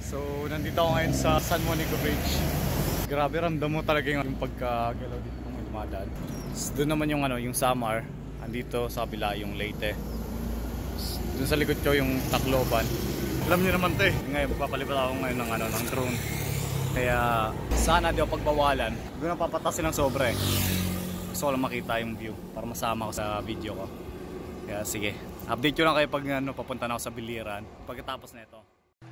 So, nandito ako ngayon sa San Monico Bridge. Grabe, ramdam mo talaga yung pagkagalaw dito kung may dumadaan. Doon naman yung yung Samar. Andito sa kabila yung Leyte. Doon sa likod ko yung Tacloban. Alam niyo naman 'to eh. Ngayon papalipat ako ngayon ng drone. Kaya sana di ako pagbawalan. Doon na papatasin ng sobra eh. Gusto ko lang makita yung view para masama ko sa video ko. Kaya sige, update ko lang kayo pag papunta na ako sa Biliran pagkatapos na ito.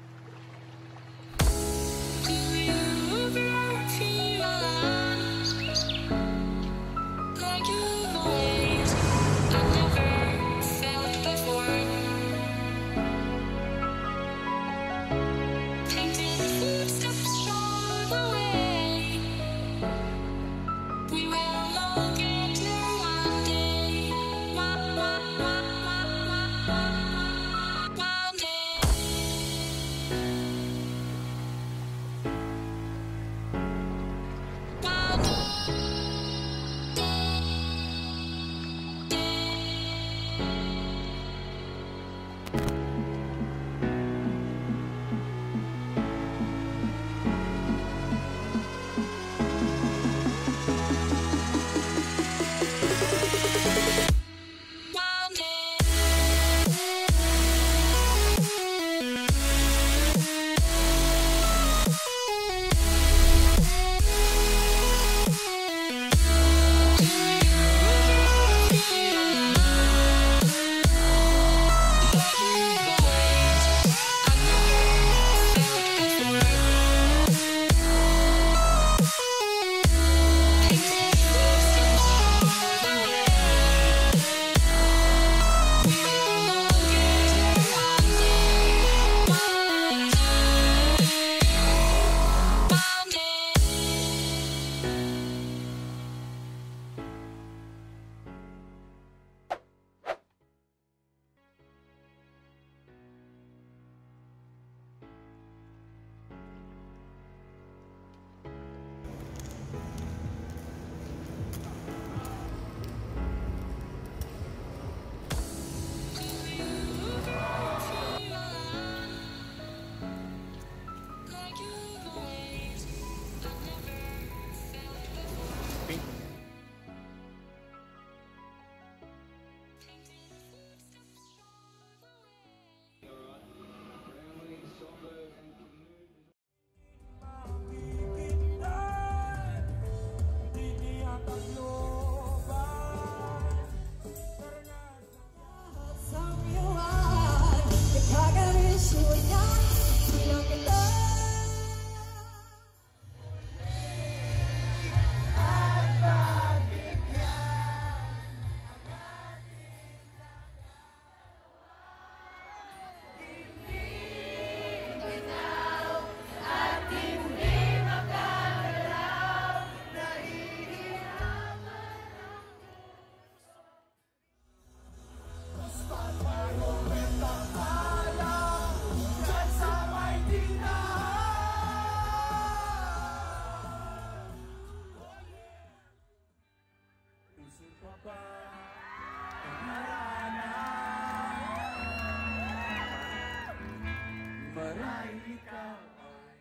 Marahil ikaw ay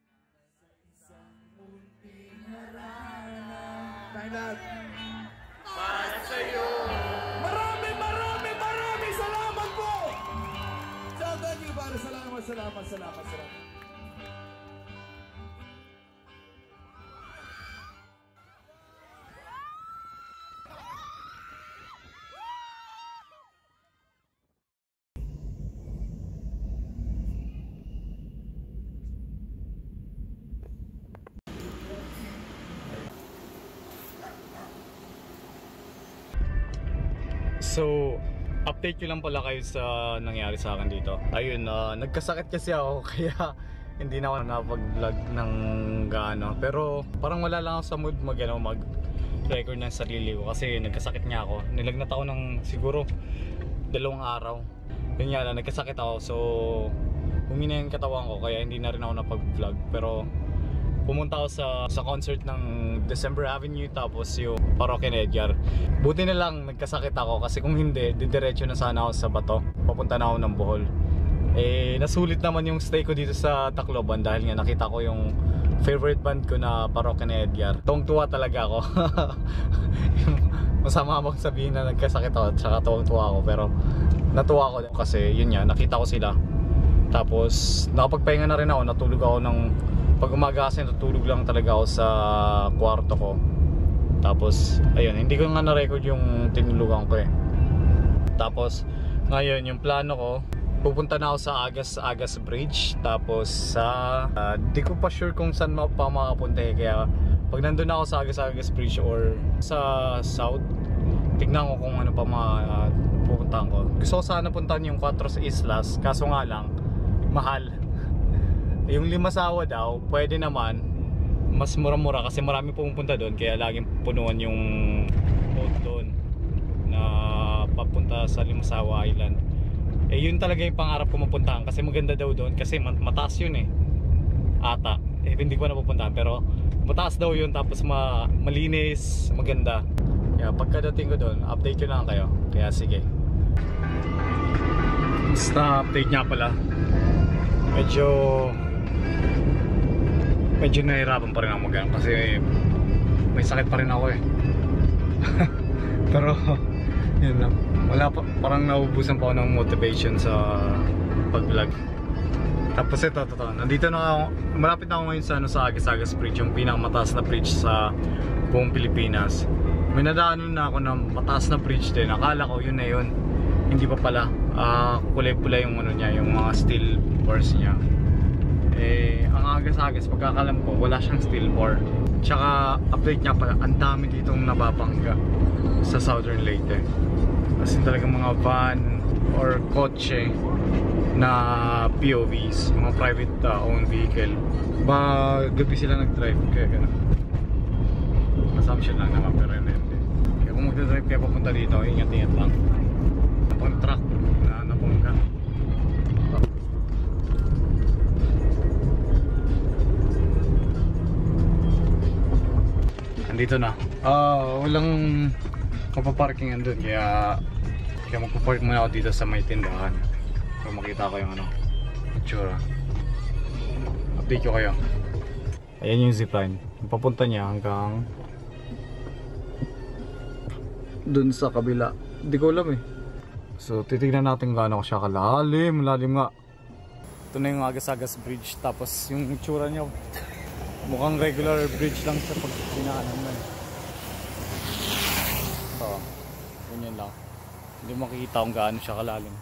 sa isang munting harana. Thailand! Para sa'yo! Maraming salamat po! So, thank you, para salamat. So, update ko lang pala kayo sa nangyari sa akin dito. Ayun, nagkasakit kasi ako kaya hindi na ako nakapag-vlog ng gaano. Pero parang wala lang ako sa mood mag-record ng sarili ko kasi nagkasakit nga ako. Nilagnat ako ng siguro 2 araw. Yun nga lang, nagkasakit ako. So, humina yung katawan ko kaya hindi na rin ako napag-vlog. Pero pumunta ako sa concert ng December Avenue tapos yung Parokya ni Edgar. Buti na lang nagkasakit ako kasi kung hindi, didiretso na sana ako sa Bato. Papunta na ako ng Bohol. Eh, nasulit naman yung stay ko dito sa Tacloban dahil nga nakita ko yung favorite band ko na Parokya ni Edgar. Tuwang-tuwa talaga ako. Masama bang sabihin na nagkasakit ako, tsaka tuwang-tuwa ako, pero natuwa ako kasi yun nga, nakita ko sila. Tapos nakapagpahinga na rin ako, natulog ako ng pag umaga kasi natulog lang talaga ako sa kwarto ko. Tapos ayun, hindi ko nga na-record yung tinulugan ko eh. Tapos ngayon yung plano ko, pupunta na ako sa Agas Bridge. Tapos sa di ko pa sure kung saan pa makapunta eh. Kaya pag nandun ako sa Agas Bridge or sa South, tignan ko kung ano pa pupuntahan ko. Gusto ko sana puntahan yung Cuatro Islas, kaso nga lang mahal. Yung Limasawa daw pwede naman, mas mura-mura kasi marami pumupunta doon, kaya laging punuan yung boat doon na papunta sa Limasawa Island. Eh yun talaga yung pangarap ko mapuntahan kasi maganda daw doon, kasi mataas yun eh ata. Eh hindi ko na pupuntahan pero mataas daw yun, tapos malinis, maganda. Kaya pagkadating ko doon, update ko na lang kayo. Kaya sige. Basta update nga pala, medyo nahihirapan pa rin ako mag-ano kasi may sakit pa rin ako eh. Pero yun lang, wala pa, parang naubusan pa ako ng motivation sa pag-vlog. Tapos ito, nandito na ako, malapit na ako ngayon sa, sa Agas Bridge, yung pinakamataas na bridge sa buong Pilipinas. May nadaanan na ako ng mataas na bridge din, akala ko yun na yun, hindi pa pala. Kulay-pula yung ano niya, yung mga steel bars niya. Eh, ang Agas pagkakalam ko, wala siyang steel bar. Tsaka update niya pala, ang dami ditong nababangga sa Southern Leyte. Kasi talagang mga van or kotse na POVs, mga private owned vehicle. Gabi sila nag-drive, kaya gano'n. Assumption lang naman, pero hindi. Kaya kung magdadrive kaya papunta dito, ingat-ingat lang. Napang truck na nabangga. Andito na. Walang mapaparkingan doon, kaya magpapark muna ako dito sa may tindahan para makita ko yung ano, itsura. Update ko kayo. Ayan yung zipline. Papunta niya hanggang doon sa kabila. Hindi ko alam eh. So titignan natin gaano ko siya kalalim. Malalim nga. Ito na yung Agas Bridge. Tapos yung itsura niya, mukhang regular bridge lang siya pag pinaanan mo eh. So, ganyan lang. Hindi makikita kung gaano siya kalalim.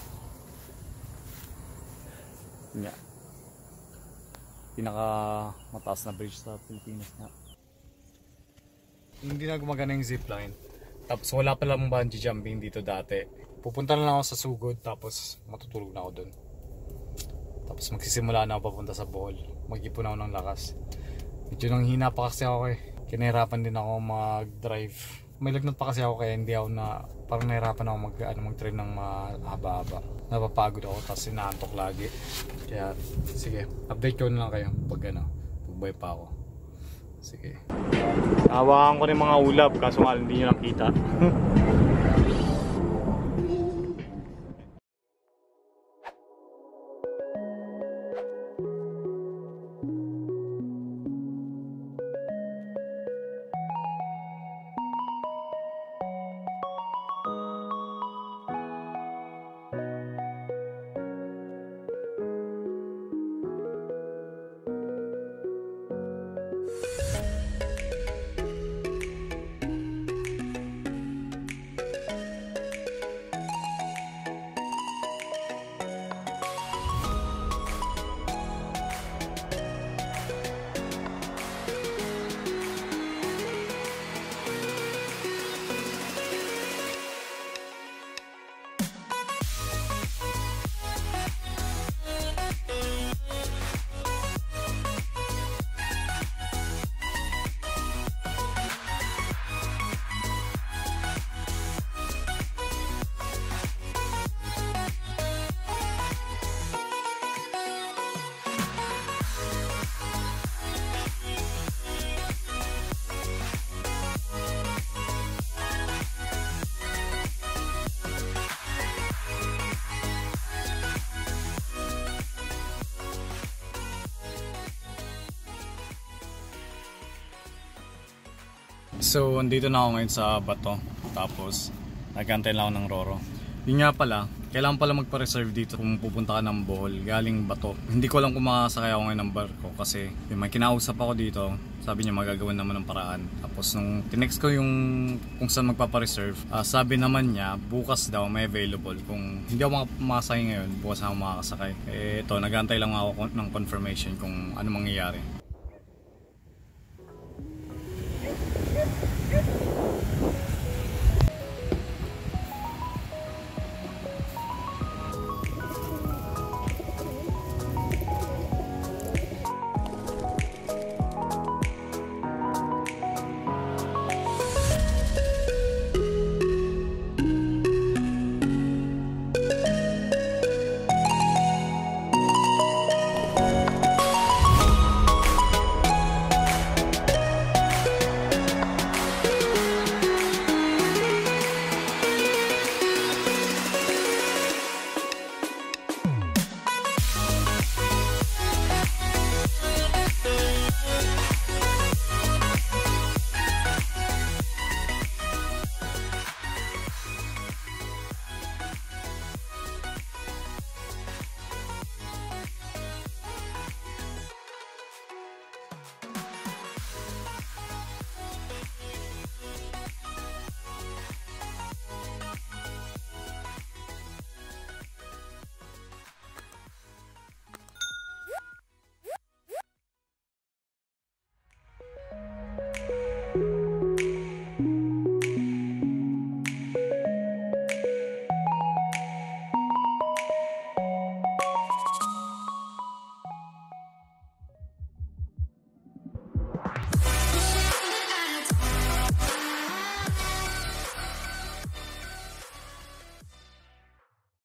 Yan. Pinaka mataas na bridge sa Pilipinas na. Hindi na gumagana yung zipline. Tapos wala palang bungee jumping dito dati. Pupunta na lang ako sa Sugod, tapos matutulog na ako dun. Tapos magsisimula na ako papunta sa Bohol. Mag-ipon ako ng lakas. Medyo nang hina pa kasi ako eh. Kinahirapan din ako mag-drive. May lagnat pa kasi ako, kaya hindi ako parang nahirapan ako mag-train ng mahaba-haba. Napapagod ako, tapos inaantok lagi. Kaya sige, update ko na lang kayo pag pagbay pa ako. Sige. Hawakan ko rin mga ulap, kaso nga hindi nyo nakita. So, andito na ako ngayon sa Bato. Tapos, nagantay lang ako ng Roro. Yun nga pala, kailangan pala magpa-reserve dito kung pupunta ka ng Bohol, galing Bato. Hindi ko lang kung makakasakay ako ngayon ng barko kasi may kinausap ako dito. Sabi niya magagawan naman ng paraan. Tapos nung tinext ko yung kung saan magpapa-reserve, sabi naman niya bukas daw may available. Kung hindi ako makasakay ngayon, bukas ako makakasakay. Ito, nagantay lang ako ng confirmation kung ano mangyayari.